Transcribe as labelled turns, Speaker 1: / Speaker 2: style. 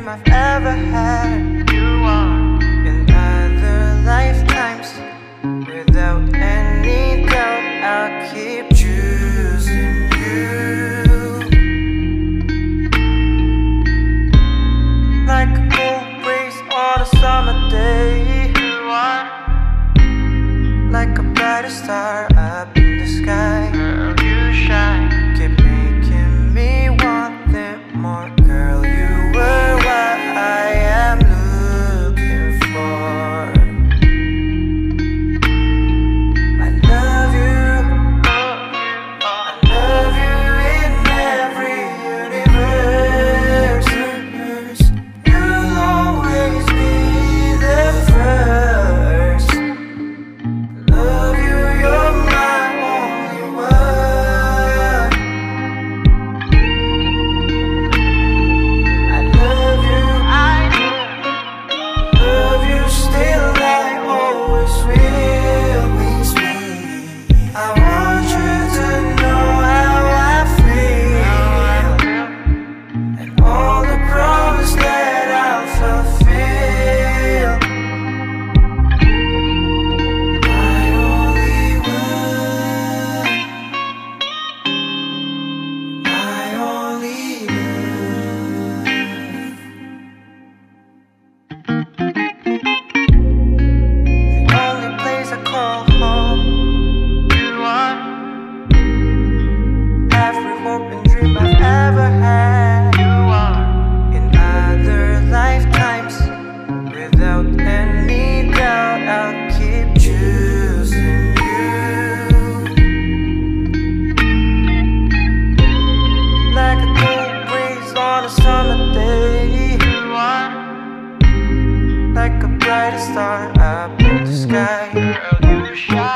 Speaker 1: dream I've ever had. You are in other lifetimes. Without any doubt, I'll keep choosing you. Like a cool breeze on a summer day. You are like a brighter star up in the sky. Girl, you shine. Keep making me want it more. Girl, you were what I am looking for. I love you. I love you in every universe. You'll always be the first. Love you, you're my only one. I love you still, I always will. I want you to know how I feel, and all the promise that I'll fulfill. My only one, my only love. The only place I call home. You are every hope and dream I've ever had. You are in other lifetimes. Without any doubt, I'll keep choosing you. Like a cool breeze on a summer day. You are like a brighter star up in the sky. Girl, you shine.